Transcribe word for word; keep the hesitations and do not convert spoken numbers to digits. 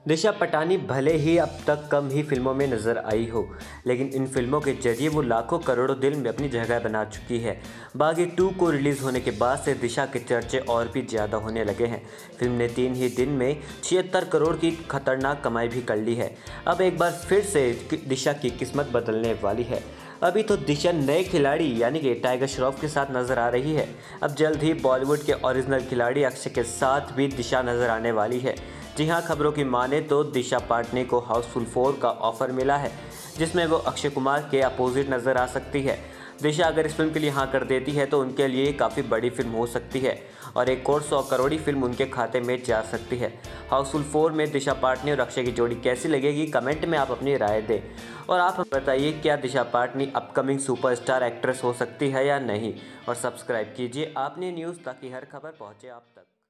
दिशा पटानी भले ही अब तक कम ही फिल्मों में नजर आई हो, लेकिन इन फिल्मों के जरिए वो लाखों करोड़ों दिल में अपनी जगह बना चुकी है। बागी टू को रिलीज़ होने के बाद से दिशा के चर्चे और भी ज़्यादा होने लगे हैं। फिल्म ने तीन ही दिन में छिहत्तर करोड़ की खतरनाक कमाई भी कर ली है। अब एक बार फिर से दिशा की किस्मत बदलने वाली है। अभी तो दिशा नए खिलाड़ी यानी कि टाइगर श्रॉफ के साथ नजर आ रही है। अब जल्द ही बॉलीवुड के ओरिजिनल खिलाड़ी अक्षय के साथ भी दिशा नजर आने वाली है। जी हाँ, खबरों की माने तो दिशा पाटनी को हाउसफुल फोर का ऑफर मिला है, जिसमें वो अक्षय कुमार के अपोजिट नजर आ सकती है। दिशा अगर इस फिल्म के लिए हाँ कर देती है तो उनके लिए काफ़ी बड़ी फिल्म हो सकती है और एक और सौ करोड़ी फिल्म उनके खाते में जा सकती है। हाउसफुल फोर में दिशा पाटनी और अक्षय की जोड़ी कैसी लगेगी, कमेंट में आप अपनी राय दें। और आप हमें बताइए, क्या Disha Patani upcoming superstar actress हो सकती है या नहीं। और सब्सक्राइब कीजिए आपने न्यूज़ ताकि हर खबर पहुँचे आप तक।